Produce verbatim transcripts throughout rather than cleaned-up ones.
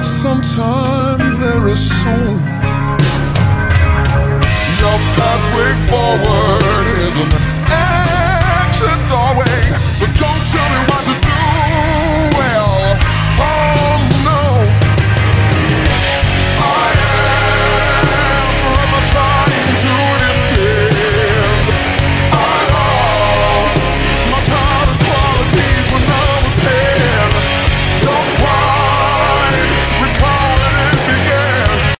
sometime very soon. Your pathway forward is an exit doorway, so don't tell me what to do. Well, oh no, I am forever trying to defend. I lost my time and qualities when I was ten. Don't cry, recall it began.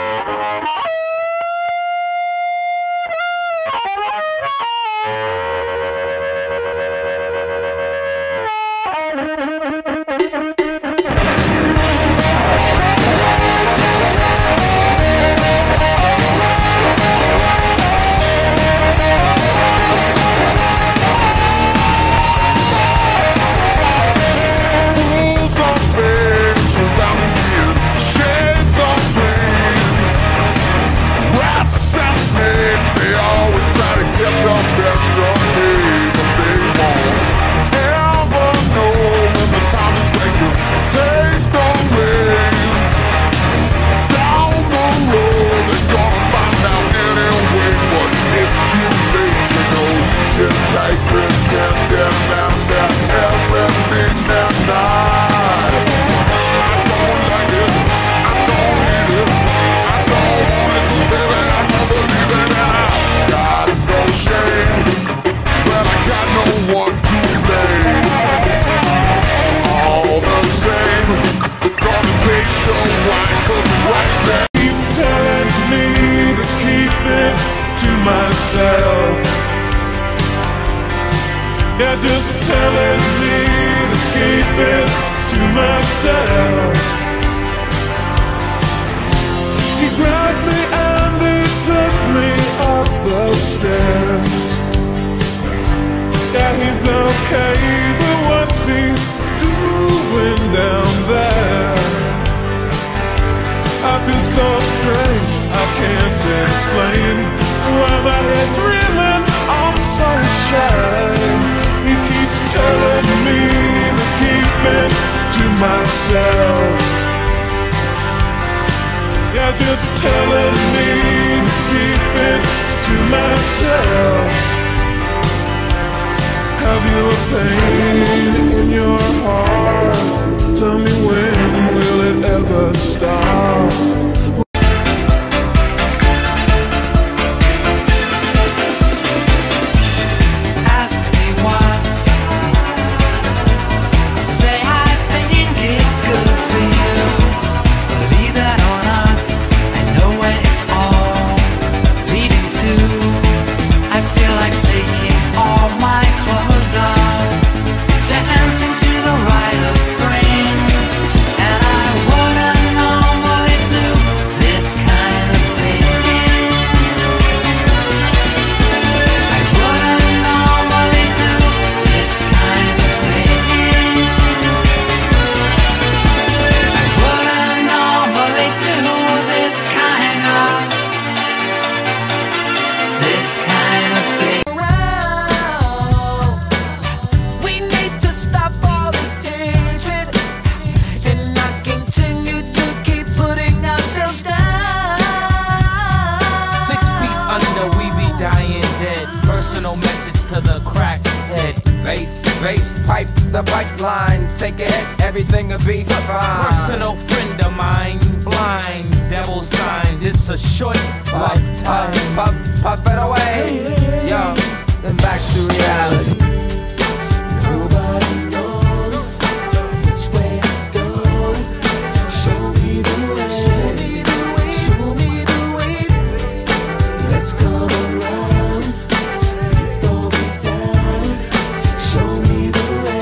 Yeah, just telling me to keep it to myself. He grabbed me and he took me up the stairs. Yeah, he's okay, but what's he doing down there? I feel so strange, I can't explain why my head's reeling off sunshine. He keeps telling me to keep it to myself. Yeah, just telling me to keep it to myself. Have you a pain in your heart? Tell me, when will it ever stop? Pipe the bike line, take a hit, everything will be fine. Personal friend of mine, blind, devil signs. It's a short lifetime. Puff, puff it away, yo, then back to reality. Nobody knows which way to go. Show me the way, show me the way, show me the way. Let's come around, throw me down. Show me the way.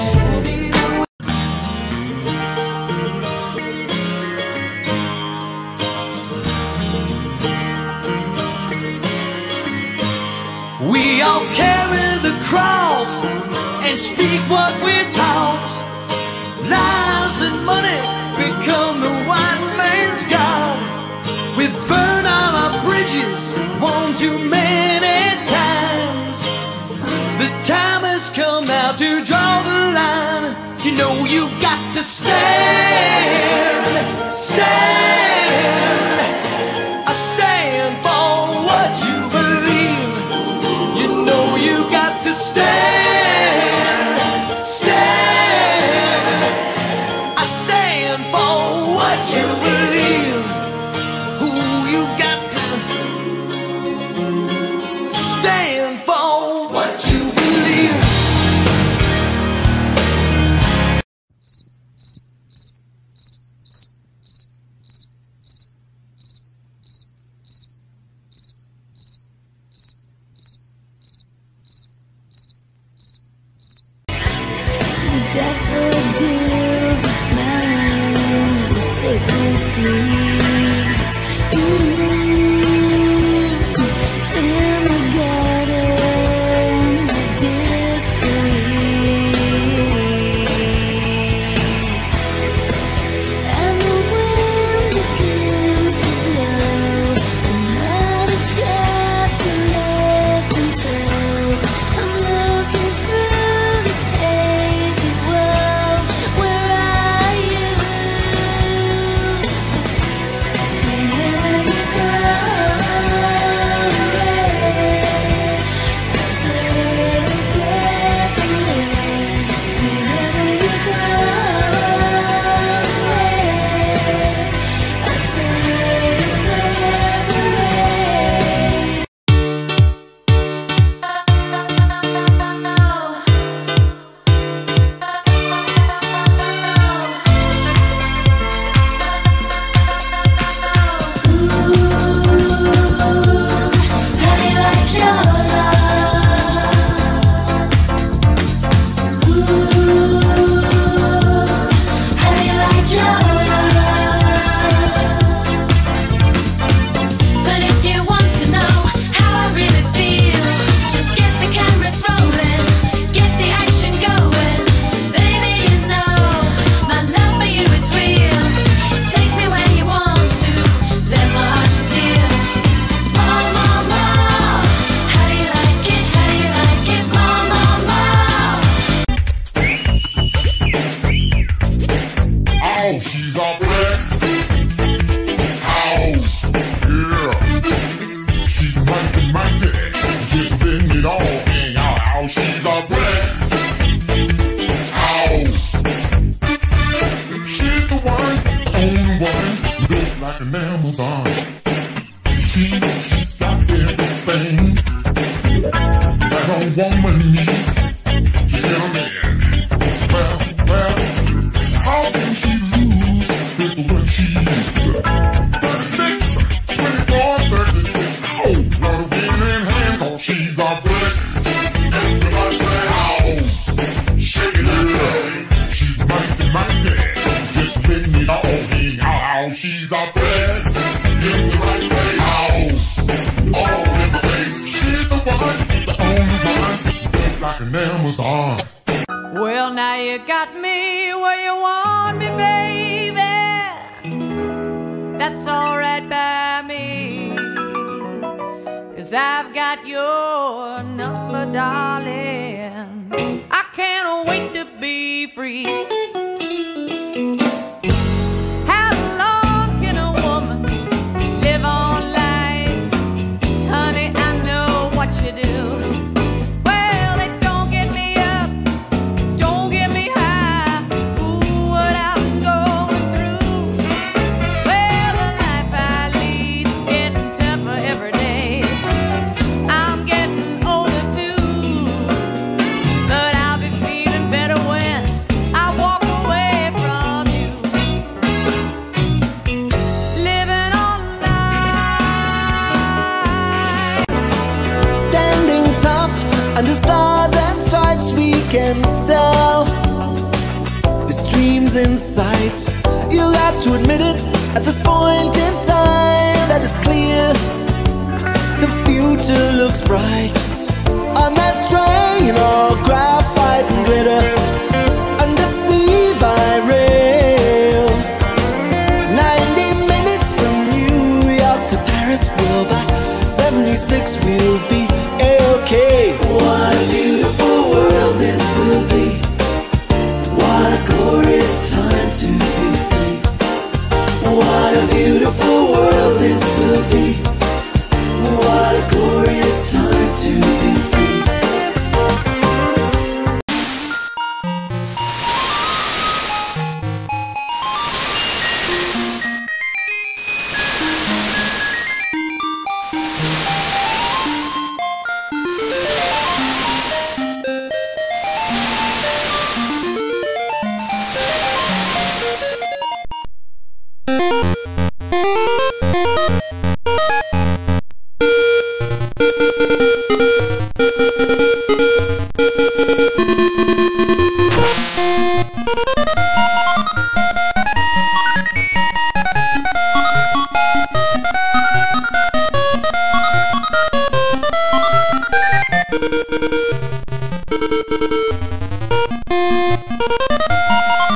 We all carry the cross and speak what we're taught. Lies and money become the white man's God. We've burned all our bridges one too many times. The time has come now to draw the line. You know you got to stand. stand. I stand for what you believe. You know you got to stand. Stand. I stand for what you believe. Ooh, you got to stand for what you believe. Daffodils are smelling the sickly sweet. Mm-hmm. In the garden of disbelief, and the wind begins to blow. Another chapter left untold. I'm looking through this hazy world. Where are you? Wherever you go, I say carefully. Wherever you go, I say how do you like your love? Ooh, how do you like your love? But if you want to know how I really feel, just get the cameras rolling, get the action going. Baby, you know my love for you is real. Take me where you want to, then my heart is still. More, more, more. How do you like it? How do you like it? More, more, more. Oh, she's all black. House, yeah. She's mighty, mighty. Just spitting it all in out. Oh, she's all black. House. She's the one, the only one, built like an Amazon. She, she's got everything that a woman needs to get a man. Well, well, how can she lose with what she is? thirty-six, twenty-four, thirty-six. Oh, lot of women in hand, cause she's a bullet. Everybody say, house. Shake it up. She's mighty, mighty. Just spitting it all in out. She's a bullet. In the right way, house. All in the face. She's the one, the only one, built like an Amazon. Well, now you got me where you want me, baby. That's alright by me, 'cause I've got your number, darling. I can't wait to be free. How long can a woman live on life? Honey, I know what you do. Well, it don't get me up, don't get me high. Ooh, what I'm going through. Well, the life I lead's getting tougher every day. I'm getting older too, but I'll be feeling better when I walk away from you. Living on life. Standing tough under stars and stripes, we can tell this dream's in sight. You'll have to admit it at this point in time that it's clear the future looks bright. On that train, all graphite and glitter, undersea by rail. Ninety minutes from New York to Paris, we'll by seventy-six we'll be A-okay. What a beautiful world this will be. What a glorious time to be free. Thank you.